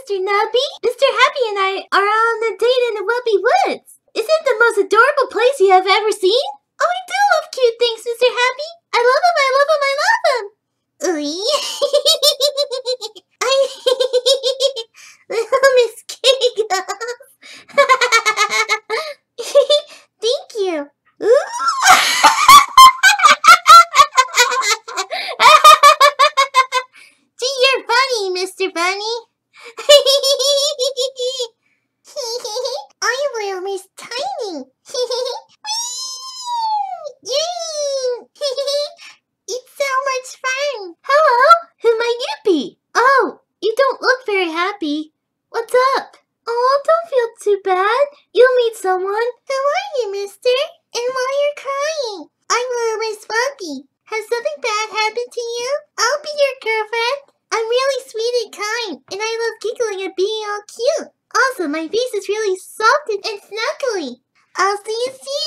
Mr. Nubby. Mr. Happy and I are on a date in the Wubby Woods. Isn't it the most adorable place you have ever seen? Oh, I do love cute things, Mr. Happy. I love him, I love him, I love him. Little Miss Giggles. Thank you. Gee, you're funny, Mr. Bunny. I will Miss Tiny. It's so much fun. Hello, who might you be? Oh, you don't look very happy. What's up? Oh, don't feel too bad. You'll meet someone. Who are you, mister? And why you're crying? I'm little Miss Funky. Has something bad happened to you? I'll be your girlfriend. I'm really sweet and kind, and I love giggling and being all cute. Also, my face is really soft and snuggly. I'll see you soon.